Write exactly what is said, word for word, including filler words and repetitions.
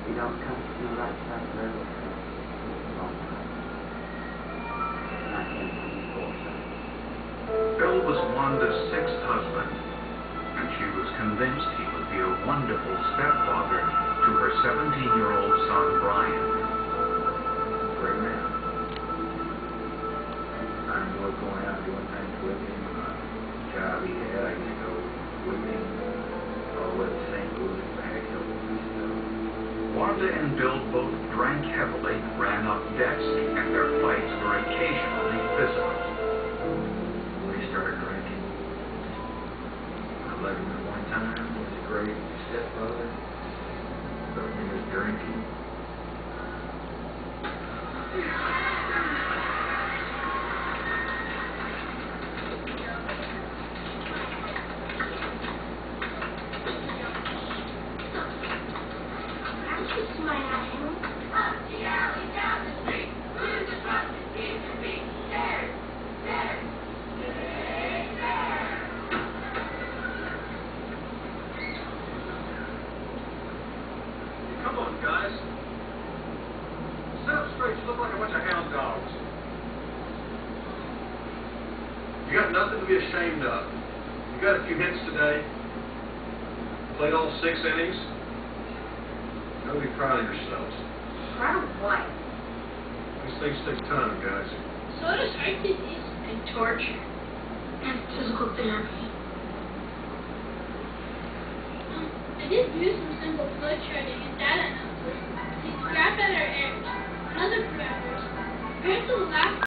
You don't come to the right side of the road, it's the wrong side. And I came from the fourth side. Bill was Wanda's sixth husband, and she was convinced he would be a wonderful stepfather to her seventeen-year-old son, Brian. Great man. I enjoyed going out doing things with him. Uh, job he had, I used to go with him all the way to Saint Louis, back up and stuff. Wanda and Bill both drank heavily, ran up debts, and their fights were occasionally physical. When he started drinking, I let him at one time. He was a great stepfather. But when he was drinking, Come on, guys. Sit up straight. You look like a bunch of hound dogs. You got nothing to be ashamed of. You got a few hits today. Played all six innings. You ought to be proud of yourselves. Proud of what? These things take time, guys. So does heart disease and torture and physical therapy. I did do some simple flow charting and data analysis. He scrapped at our errors and other parameters. Compared to the last